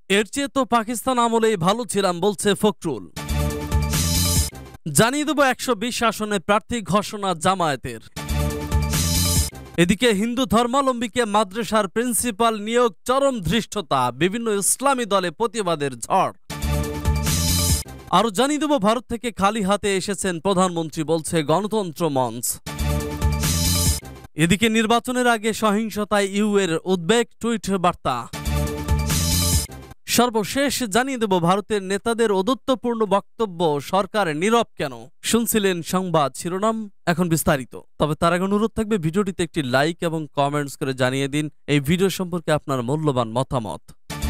এর চেয়ে তো পাকিস্তান আমলেই ভালো ছিলাম বলছে ফখরুল। জানিয়ে দেব 120 আসনে প্রার্থী ঘোষণা জামায়াতের। এদিকে হিন্দু ধর্মাবলম্বীকে মাদ্রাসার প্রিন্সিপাল নিয়োগ চরম ধৃষ্টতা, বিভিন্ন ইসলামী দলে প্রতিবাদের ঝড়। আরো জানিয়ে দেব ভারত থেকে খালি হাতে এসেছেন প্রধানমন্ত্রী বলছে গণতন্ত্র মঞ্চ। এদিকে নির্বাচনের আগে সহিংসতায় ইউ এর উদ্বেগ, টুইট বার্তা। সর্বশেষ জানিয়ে দেব ভারতের নেতাদের ঔদ্ধত্যপূর্ণ বক্তব্য, সরকার নীরব কেন। শুনছিলেন সংবাদ শিরোনাম, এখন বিস্তারিত। তবে তার আগে অনুরোধ থাকবে ভিডিওটিতে একটি লাইক এবং কমেন্টস করে জানিয়ে দিন এই ভিডিও সম্পর্কে আপনার মূল্যবান মতামত।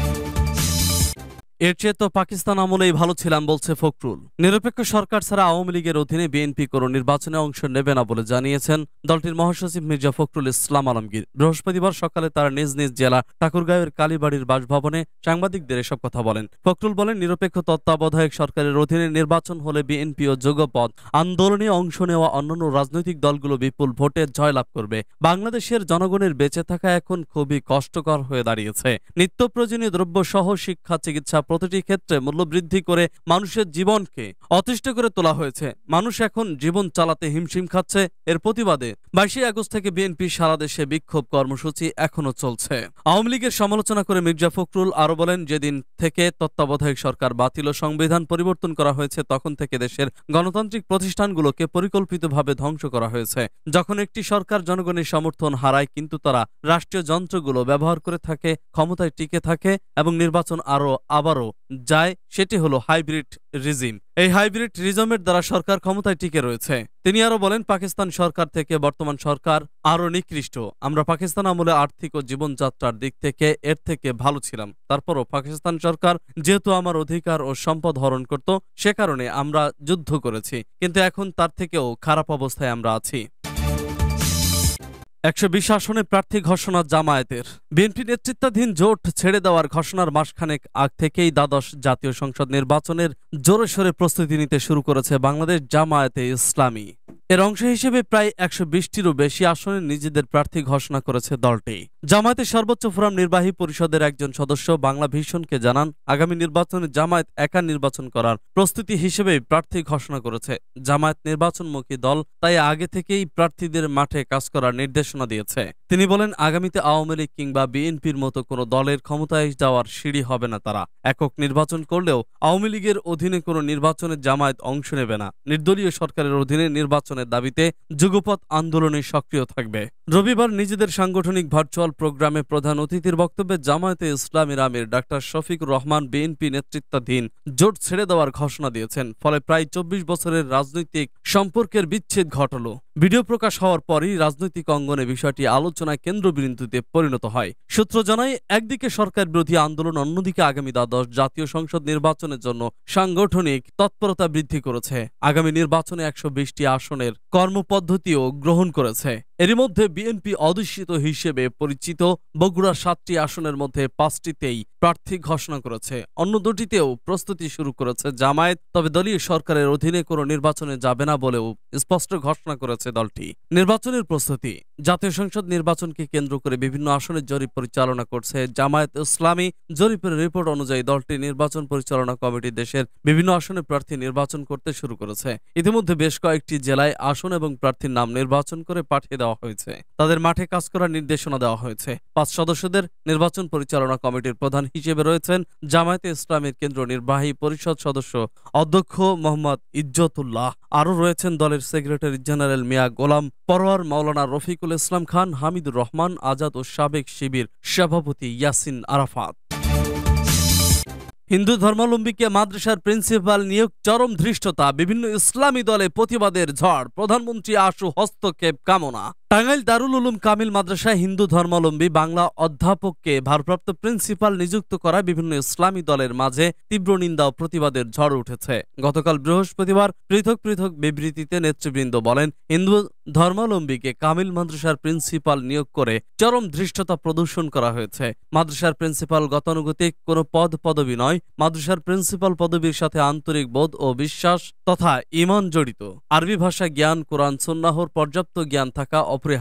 এর চেয়ে তো পাকিস্তান আমলেই ভালো ছিলাম বলছে ফখরুল। নিরপেক্ষ সরকার ছাড়া আওয়ামী লীগের অধীনে বিএনপি কোনো নির্বাচনে অংশ নেবে না বলে জানিয়েছেন দলটির মহাসচিব মির্জা ফখরুল ইসলাম আলমগীর। বৃহস্পতিবার সকালে তারা নিজ নিজ জেলা ঠাকুরগাঁওয়ের কালীবাড়ির বাসভবনে সাংবাদিকদের এসব কথা বলেন। ফখরুল বলেন, নিরপেক্ষ তত্ত্বাবধায়ক সরকারের অধীনে নির্বাচন হলে বিএনপি ও যুগপৎ আন্দোলনে অংশ নেওয়া অন্যান্য রাজনৈতিক দলগুলো বিপুল ভোটে জয়লাভ করবে। বাংলাদেশের জনগণের বেঁচে থাকা এখন খুবই কষ্টকর হয়ে দাঁড়িয়েছে। নিত্য প্রয়োজনীয় দ্রব্য সহ শিক্ষা, চিকিৎসা প্রতিটি ক্ষেত্রে মূল্য বৃদ্ধি করে মানুষের জীবনকে অতিষ্ঠ করে তোলা হয়েছে। মানুষ এখন জীবন চালাতে হিমশিম খাচ্ছে। এর প্রতিবাদে 22 আগস্ট থেকে বিএনপি সারা দেশে বিক্ষোভ কর্মসূচি এখনো চলছে। আওয়ামী লীগের সমালোচনা করে মির্জা ফখরুল আরো বলেন, যেদিন থেকে তত্ত্বাবধায়ক সরকার বাতিল ও সংবিধান পরিবর্তন করা হয়েছে তখন থেকে দেশের গণতান্ত্রিক প্রতিষ্ঠানগুলোকে পরিকল্পিতভাবে ধ্বংস করা হয়েছে। যখন একটি সরকার জনগণের সমর্থন হারায় কিন্তু তারা রাষ্ট্রীয় যন্ত্রগুলো ব্যবহার করে থাকে, ক্ষমতায় টিকে থাকে এবং নির্বাচন আবারও যায়, সেটি হলো হাইব্রিড রিজিম। এই হাইব্রিড রিজমের দ্বারা সরকার ক্ষমতায় টিকে রয়েছে। তিনি আরো বলেন, পাকিস্তান সরকার থেকে বর্তমান সরকার আরো নিকৃষ্ট। আমরা পাকিস্তান আমলে আর্থিক ও জীবনযাত্রার দিক থেকে এর থেকে ভালো ছিলাম। তারপরও পাকিস্তান সরকার যেহেতু আমার অধিকার ও সম্পদ হরণ করত, সে কারণে আমরা যুদ্ধ করেছি, কিন্তু এখন তার থেকেও খারাপ অবস্থায় আমরা আছি। 120 আসনে প্রার্থী ঘোষণা জামায়াতের। বিএনপি নেতৃত্বাধীন জোট ছেড়ে দেওয়ার ঘোষণার মাসখানেক আগ থেকেই দ্বাদশ জাতীয় সংসদ নির্বাচনের জোরে সোরে প্রস্তুতি নিতে শুরু করেছে বাংলাদেশ জামায়াতে ইসলামী। এর অংশ হিসেবে প্রায় 120টিরও বেশি আসনে নিজেদের প্রার্থী ঘোষণা করেছে দলটি। জামায়াতের সর্বোচ্চ ফোরাম নির্বাহী পরিষদের একজন সদস্য বাংলা ভিশনকে জানান, আগামী নির্বাচনে জামায়াত একা নির্বাচন করার প্রস্তুতি হিসেবে প্রার্থী ঘোষণা করেছে। জামায়াত নির্বাচনমুখী দল, তাই আগে থেকেই প্রার্থীদের মাঠে কাজ করার নির্দেশনা দিয়েছে। তিনি বলেন, আগামীতে আওয়ামী লীগ কিংবা বিএনপির মতো কোনো দলের ক্ষমতায় যাওয়ার সিঁড়ি হবে না তারা। একক নির্বাচন করলেও আওয়ামী লীগের অধীনে কোনো নির্বাচনে জামায়াত অংশ নেবে না। নির্দলীয় সরকারের অধীনে নির্বাচনের দাবিতে যুগপৎ আন্দোলনে সক্রিয় থাকবে। রবিবার নিজেদের সাংগঠনিক ভার্চুয়াল প্রোগ্রামে প্রধান অতিথির বক্তব্যে জামায়াতে ইসলামীর আমির ডাক্তার শফিকুর রহমান বিএনপি নেতৃত্বাধীন জোট ছেড়ে দেওয়ার ঘোষণা দিয়েছেন। ফলে প্রায় 24 বছরের রাজনৈতিক সম্পর্কের বিচ্ছেদ ঘটল। ভিডিও প্রকাশ হওয়ার পরই রাজনৈতিক অঙ্গনে বিষয়টি আলোচনায় কেন্দ্রবিন্দুতে পরিণত হয়। সূত্র জানায়, একদিকে সরকার বিরোধী আন্দোলন, অন্যদিকে আগামী দ্বাদশ জাতীয় সংসদ নির্বাচনের জন্য সাংগঠনিক তৎপরতা বৃদ্ধি করেছে। আগামী নির্বাচনে 120টি আসনের কর্মপদ্ধতিও গ্রহণ করেছে। এরই মধ্যে বিএনপি অধ্যুষিত হিসেবে পরিচিত বগুড়ার 7টি আসনের মধ্যে 5টিতেই প্রার্থী ঘোষণা করেছে। অন্য দুটিতেও প্রস্তুতি শুরু করেছে জামায়াত। তবে দলীয় সরকারের অধীনে কোনো নির্বাচনে যাবে না বলেও স্পষ্ট ঘোষণা করেছে দলটি। নির্বাচনের প্রস্তুতি। জাতীয় সংসদ নির্বাচনকে কেন্দ্র করে বিভিন্ন আসনের জরিপ পরিচালনা করছে জামায়াত ইসলামী। জরিপের রিপোর্ট অনুযায়ী দলটি নির্বাচন পরিচালনা কমিটি দেশের বিভিন্ন আসনে প্রার্থী নির্বাচন করতে শুরু করেছে। ইতিমধ্যে বেশ কয়েকটি জেলায় আসন এবং প্রার্থীর নাম নির্বাচন করে পাঠিয়ে দেওয়া হয়েছে। তাদের মাঠে কাজ করার নির্দেশনা দেওয়া হয়েছে। 5 সদস্যদের নির্বাচন পরিচালনা কমিটির প্রধান হিসেবে রয়েছেন জামায়াতে ইসলামীর কেন্দ্র নির্বাহী পরিষদ সদস্য অধ্যক্ষ মোহাম্মদ ইজ্জতুল্লাহ। আরও রয়েছেন দলের সেক্রেটারি জেনারেল মিয়া গোলাম পরোয়ার, মাওলানা রফিকুল ইসলাম খান, হামিদুর রহমান আজাদ ও সাবেক শিবির সভাপতি ইয়াসিন আরাফাত। হিন্দু ধর্মাবলম্বীকে মাদ্রাসার প্রিন্সিপাল নিয়োগ চরম ধৃষ্টতা, বিভিন্ন ইসলামী দলে প্রতিবাদের ঝড়, প্রধানমন্ত্রী আশু হস্তক্ষেপ কামনা। টাঙ্গাইল দারুল উলুম কামিল মাদ্রাসায় হিন্দু ধর্মাবলম্বী বাংলা অধ্যাপককে ভারপ্রাপ্ত প্রিন্সিপাল নিযুক্ত করায় বিভিন্ন ইসলামী দলের মাঝে তীব্র নিন্দা ও প্রতিবাদের ঝড় উঠেছে। গতকাল বৃহস্পতিবার পৃথক পৃথক বিবৃতিতে নেতৃবৃন্দ বলেন, হিন্দু ধর্মাবলম্বীকে কামিল মাদ্রাসার প্রিন্সিপাল নিয়োগ করে চরম ধৃষ্টতা প্রদর্শন করা হয়েছে। মাদ্রাসার প্রিন্সিপাল গতানুগতিক কোনো পদবি নয়। মাদ্রাসার প্রিন্সিপাল পদবীর সাথে আন্তরিক বোধ ও বিশ্বাস তথা ঈমান জড়িত। আরবি ভাষা জ্ঞান, কোরআন সুন্নাহর পর্যাপ্ত জ্ঞান থাকা অপরিহার্য।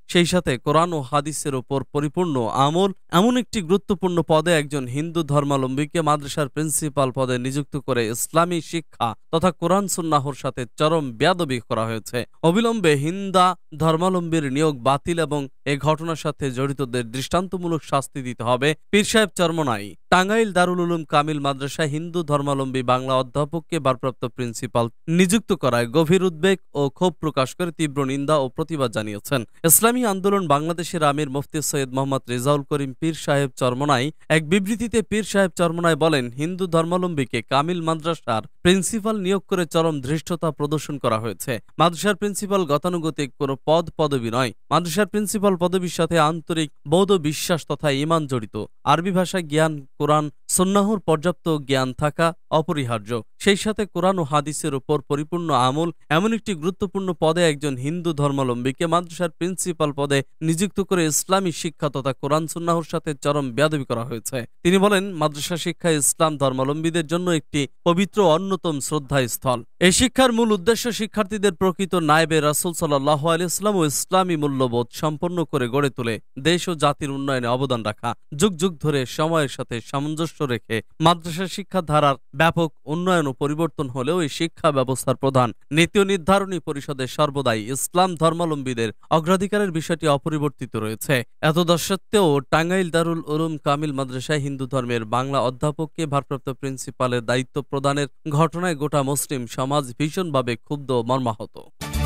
সেই সাথে কোরআন ও হাদিসের উপর পরিপূর্ণ আমল এমন একটি গুরুত্বপূর্ণ পদে একজন হিন্দু ধর্মাবলম্বীকে মাদ্রাসার প্রিন্সিপাল পদে নিযুক্ত করে ইসলামী শিক্ষা তথা কোরআন সুন্নাহর সাথে চরম বেয়াদবি করা হয়েছে। অবিলম্বে হিন্দা ধর্মাবলম্বীর নিয়োগ বাতিল এবং এ ঘটনার সাথে জড়িতদের দৃষ্টান্তমূলক শাস্তি দিতে হবে। পীর সাহেব চরমনাই টাঙ্গাইল দারুল উলুম কামিল মাদ্রাসায় হিন্দু ধর্মাবলম্বী বাংলা অধ্যাপককে ভারপ্রাপ্ত প্রিন্সিপাল নিযুক্ত করায় গভীর উদ্বেগ ও ক্ষোভ প্রকাশ করে তীব্র নিন্দা ও প্রতিবাদ জানিয়েছেন ইসলামী আন্দোলন বাংলাদেশের আমির মুফতি সৈয়দ মোহাম্মদ রেজাউল করিম পীর সাহেব চরমনাই। এক বিবৃতিতে পীর সাহেব চরমনাই বলেন, হিন্দু ধর্মাবলম্বীকে কামিল মাদ্রাসার প্রিন্সিপাল নিয়োগ করে চরম ধৃষ্টতা প্রদর্শন করা হয়েছে। মাদ্রাসার প্রিন্সিপাল গতানুগতিক কোনো পদবি নয়। মাদ্রাসার প্রিন্সিপাল পদবীর সাথে আন্তরিক বৌদ্ধ বিশ্বাস তথা ঈমান জড়িত। আরবি ভাষা জ্ঞান, কোরআন সুন্নাহর পর্যাপ্ত জ্ঞান থাকা অপরিহার্য। সেই সাথে কোরআন ও হাদিসের উপর পরিপূর্ণ আমল এমন একটি গুরুত্বপূর্ণ পদে একজন হিন্দু ধর্মাবলম্বীকে মাদ্রাসার প্রিন্সিপাল পদে নিযুক্ত করে ইসলামী শিক্ষা তথা কোরআন সুন্নাহর সাথে চরম বেয়াদবি করা হয়েছে। তিনি বলেন, মাদ্রাসা শিক্ষা ইসলাম ধর্মাবলম্বীদের জন্য একটি পবিত্র অন্যতম শ্রদ্ধাস্থল। এই শিক্ষার মূল উদ্দেশ্য শিক্ষার্থীদের প্রকৃত নায়েবে রাসূল সাল্লাল্লাহু আলাইহি ওয়াসাল্লাম ও ইসলামী মূল্যবোধ সম্পন্ন করে গড়ে তোলে দেশ ও জাতির উন্নয়নে অবদান রাখা। যুগ যুগ ধরে সময়ের সাথে সামঞ্জস্য রেখে মাদ্রাসা শিক্ষা ধারার ব্যাপক উন্নয়ন ও পরিবর্তন হলেও এই শিক্ষা ব্যবস্থার প্রধান নীতি নির্ধারণী পরিষদের সর্বদাই ইসলাম ধর্মাবলম্বীদের অগ্রাধিকারের বিষয়টি অপরিবর্তিত রয়েছে। এতদা সত্ত্বেও টাঙ্গাইল দারুল উলুম কামিল মাদ্রাসায় হিন্দু ধর্মের বাংলা অধ্যাপককে ভারপ্রাপ্ত প্রিন্সিপালের দায়িত্ব প্রদানের ঘটনায় গোটা মুসলিম সমাজ ভীষণভাবে ক্ষুব্ধ ও মর্মাহত।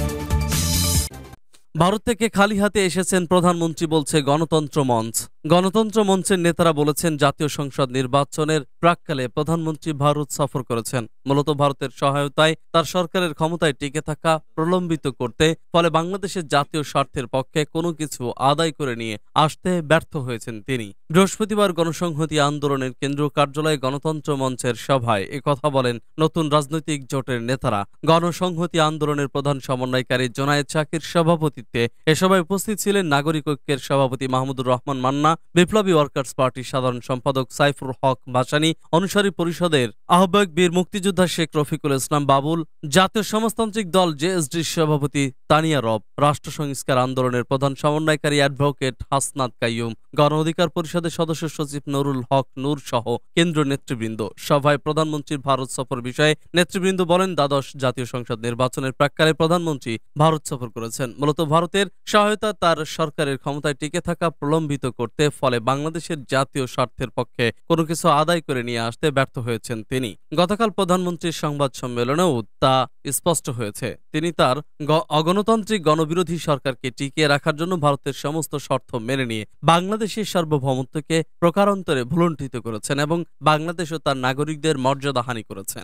ভারত থেকে খালি হাতে এসেছেন প্রধানমন্ত্রী, বলছে গণতন্ত্র মঞ্চ। গণতন্ত্র মঞ্চের নেতারা বলেছেন, জাতীয় সংসদ নির্বাচনের প্রাক্কালে প্রধানমন্ত্রী ভারত সফর করেছেন মূলত ভারতের সহায়তায় তার সরকারের ক্ষমতায় টিকে থাকা প্রলম্বিত করতে, ফলে বাংলাদেশের জাতীয় স্বার্থের পক্ষে কোনো কিছু আদায় করে নিয়ে আসতে ব্যর্থ হয়েছেন তিনি। বৃহস্পতিবার গণসংহতি আন্দোলনের কেন্দ্রীয় কার্যালয়ে গণতন্ত্র মঞ্চের সভায় একথা বলেন নতুন রাজনৈতিক জোটের নেতারা। গণসংহতি আন্দোলনের প্রধান সমন্বয়কারী জোনায়েদ শাকির সভাপতিত্বে এ সভায় উপস্থিত ছিলেন নাগরিক ঐক্যের সভাপতি মাহমুদুর রহমান মান্না, বিপ্লবী ওয়ার্কার্স পার্টির সাধারণ সম্পাদক সাইফুল হক ভাসানী, অনুসারী পরিষদের আহ্বায়ক বীর মুক্তিযোদ্ধা শেখ রফিকুল ইসলাম বাবুল, জাতীয় সমাজতান্ত্রিক দল জেএসডির সভাপতি তানিয়া রব, রাষ্ট্র সংস্কার আন্দোলনের প্রধান সমন্বয়কারী অ্যাডভোকেট হাসনাত কাইয়ুম, গণ অধিকার পরিষদের সদস্য সচিব নুরুল হক নূর সহ কেন্দ্রীয় নেতৃবৃন্দ। সভায় প্রধানমন্ত্রীর ভারত সফর বিষয়ে নেতৃবৃন্দ বলেন, দ্বাদশ জাতীয় সংসদ নির্বাচনের প্রাক্কালে প্রধানমন্ত্রী ভারত সফর করেছেন মূলত ভারতের সহায়তা তার সরকারের ক্ষমতায় টিকে থাকা প্রলম্বিত করতে, ফলে বাংলাদেশের জাতীয় স্বার্থের পক্ষে কোনো কিছু আদায় করে নিয়ে আসতে ব্যর্থ হয়েছেন তিনি। গতকাল প্রধানমন্ত্রীর সংবাদ সম্মেলনেও তা স্পষ্ট হয়েছে। তিনি তার অগণতান্ত্রিক গণবিরোধী সরকারকে টিকিয়ে রাখার জন্য ভারতের সমস্ত শর্ত মেনে নিয়ে বাংলাদেশের সার্বভৌমত্বকে প্রকারান্তরে ভুলুণ্ঠিত করেছেন এবং বাংলাদেশ ও তার নাগরিকদের মর্যাদাহানি করেছেন।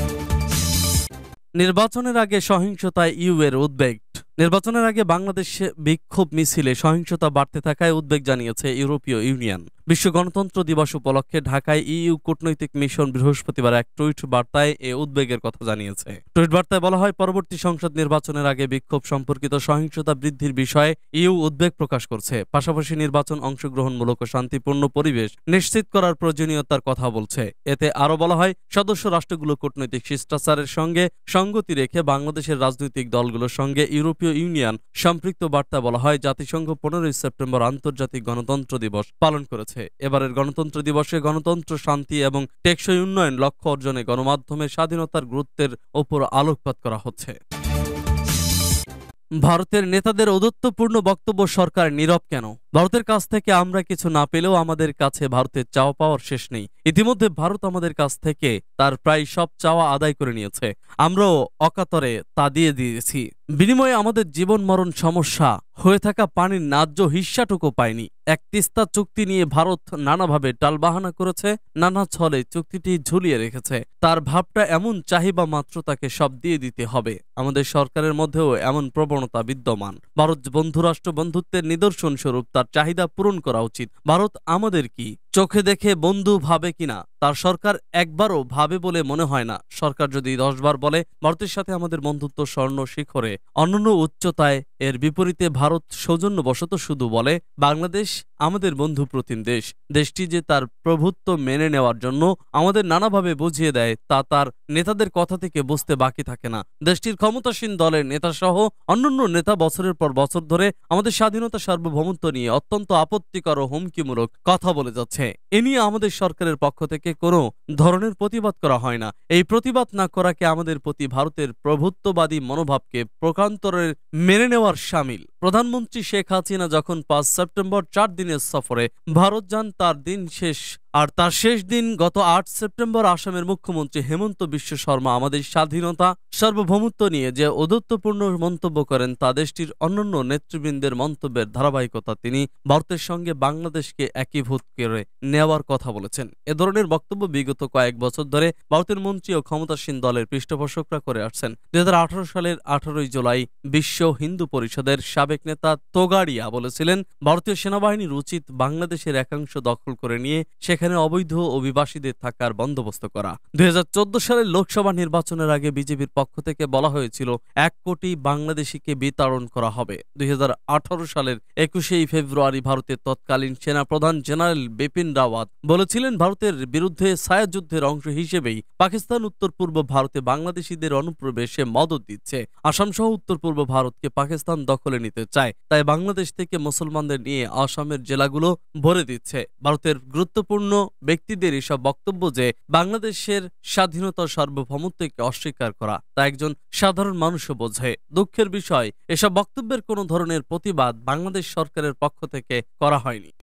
নির্বাচনের আগে সহিংসতায় ইউ এর উদ্বেগ। নির্বাচনের আগে বাংলাদেশে বিক্ষোভ মিছিলে সহিংসতা বাড়তে থাকায় উদ্বেগ জানিয়েছে ইউরোপীয় ইউনিয়ন। বিশ্ব গণতন্ত্র দিবস উপলক্ষে ঢাকায় ইইউ কূটনৈতিক মিশন বৃহস্পতিবার এক টুইট বার্তায় এ উদ্বেগের কথা জানিয়েছে। টুইট বার্তায় বলা হয়, পরবর্তী সংসদ নির্বাচনের আগে বিক্ষোভ সম্পর্কিত সহিংসতা বৃদ্ধির বিষয়ে ইইউ উদ্বেগ প্রকাশ করছে, পাশাপাশি নির্বাচন অংশগ্রহণমূলক ও শান্তিপূর্ণ পরিবেশ নিশ্চিত করার প্রয়োজনীয়তার কথা বলছে। এতে আরও বলা হয়, সদস্য রাষ্ট্রগুলো কূটনৈতিক শিষ্টাচারের সঙ্গে সঙ্গতি রেখে বাংলাদেশের রাজনৈতিক দলগুলোর সঙ্গে ইউরোপীয় ইউনিয়ন সম্পৃক্ত। বার্তায় বলা হয়, জাতিসংঘ 15 সেপ্টেম্বর আন্তর্জাতিক গণতন্ত্র দিবস পালন করেছে। এবারের গণতন্ত্র দিবসে গণতন্ত্র, শান্তি এবং টেকসই উন্নয়ন লক্ষ্য অর্জনে গণমাধ্যমের স্বাধীনতার গুরুত্বের ওপর আলোকপাত করা হচ্ছে। ভারতের নেতাদের ঔদ্ধত্যপূর্ণ বক্তব্য, সরকার নীরব কেন? ভারতের কাছ থেকে আমরা কিছু না পেলেও আমাদের কাছে ভারতের চাওয়া পাওয়ার শেষ নেই। ইতিমধ্যে ভারত আমাদের কাছ থেকে তার প্রায় সব চাওয়া আদায় করে নিয়েছে, আমরাও অকাতরে তা দিয়ে দিয়েছি। বিনিময়ে আমাদের জীবন মরণ সমস্যা হয়ে থাকা পানির ন্যায্য হিস্সাটুকু পায়নি। এক তিস্তা চুক্তি নিয়ে ভারত নানাভাবে টালবাহানা করেছে, নানা ছলে চুক্তিটি ঝুলিয়ে রেখেছে। তার ভাবটা এমন, চাহিদা মাত্র তাকে সব দিয়ে দিতে হবে। আমাদের সরকারের মধ্যেও এমন প্রবণতা বিদ্যমান। ভারত বন্ধুরাষ্ট্র বন্ধুত্বের নিদর্শন স্বরূপ তার চাহিদা পূরণ করা উচিত। ভারত আমাদের কি চোখে দেখে বন্ধু ভাবে কিনা তার সরকার একবারও ভাবে বলে মনে হয় না। সরকার যদি 10 বার বলে ভারতের সাথে আমাদের বন্ধুত্ব স্বর্ণ শিখরে অনন্য উচ্চতায়, এর বিপরীতে ভারত সৌজন্যবশত শুধু বলে বাংলাদেশ আমাদের বন্ধু প্রতিম দেশ। দেশটি যে তার প্রভুত্ব মেনে নেওয়ার জন্য আমাদের নানাভাবে বুঝিয়ে দেয় তা তার নেতাদের কথা থেকে বুঝতে বাকি থাকে না। দেশটির ক্ষমতাসীন দলের নেতা সহ অন্যান্য নেতা বছরের পর বছর ধরে আমাদের স্বাধীনতা সার্বভৌমত্ব নিয়ে অত্যন্ত আপত্তিকর ও হুমকিমূলক কথা বলে যাচ্ছে। এ নিয়ে আমাদের সরকারের পক্ষ থেকে কোনো ধরনের প্রতিবাদ করা হয় না। এই প্রতিবাদ না করাকে আমাদের প্রতি ভারতের প্রভুত্ববাদী মনোভাবকে প্রকান্তরের মেনে নেওয়ার শামিল। প্রধানমন্ত্রী শেখ হাসিনা যখন 5 সেপ্টেম্বর 4 দিনের সফরে ভারত যান, তার শেষ দিন গত 8 সেপ্টেম্বর আসামের মুখ্যমন্ত্রী হেমন্ত বিশ্ব শর্মা আমাদের স্বাধীনতা সার্বভৌমত্ব নিয়ে যে ঔদ্ধত্যপূর্ণ মন্তব্য করেন তা দেশটির অন্যান্য নেতৃবৃন্দের মন্তব্যের ধারাবাহিকতা। তিনি ভারতের সঙ্গে বাংলাদেশকে একীভূত করে নেওয়ার কথা বলেছেন। এ ধরনের বক্তব্য বিগত কয়েক বছর ধরে ভারতের মন্ত্রী ও ক্ষমতাসীন দলের পৃষ্ঠপোষকরা করে আসছেন। 2018 সালের 18 জুলাই বিশ্ব হিন্দু পরিষদের সাবেক নেতা তোগাড়িয়া বলেছিলেন ভারতীয় সেনাবাহিনীর উচিত বাংলাদেশের একাংশ দখল করে নিয়ে সেখানে অবৈধ অভিবাসীদের থাকার বন্দোবস্ত করা। 2014 সালের লোকসভা নির্বাচনের আগে বিজেপির পক্ষ থেকে বলা হয়েছিল 1 কোটি বাংলাদেশিকে বিতাড়ন করা হবে। 2018 সালের 21 ফেব্রুয়ারি ভারতের তৎকালীন সেনাপ্রধান জেনারেল বিপিন রাওয়াত বলেছিলেন ভারতের বিরুদ্ধে ছায়াযুদ্ধের অংশ হিসেবেই পাকিস্তান উত্তর পূর্ব ভারতে বাংলাদেশিদের অনুপ্রবেশে মদত দিচ্ছে। আসাম সহ উত্তর পূর্ব ভারতকে পাকিস্তান দখলে নিতে চায়, তাই বাংলাদেশ থেকে মুসলমানদের নিয়ে আসামের জেলাগুলো ভরে দিচ্ছে। ভারতের গুরুত্বপূর্ণ ব্যক্তিদের এসব বক্তব্য যে বাংলাদেশের স্বাধীনতা সার্বভৌমত্বকে অস্বীকার করা তা একজন সাধারণ মানুষও বোঝে। দুঃখের বিষয়, এসব বক্তব্যের কোনো ধরনের প্রতিবাদ বাংলাদেশ সরকারের পক্ষ থেকে করা হয়নি।